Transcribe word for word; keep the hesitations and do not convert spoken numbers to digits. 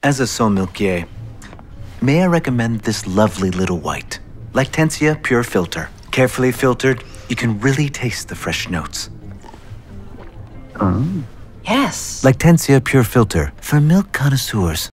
As a sommelier, may I recommend this lovely little white, Lactantia PurFiltre. Carefully filtered, you can really taste the fresh notes. Oh. Yes. Lactantia PurFiltre for milk connoisseurs.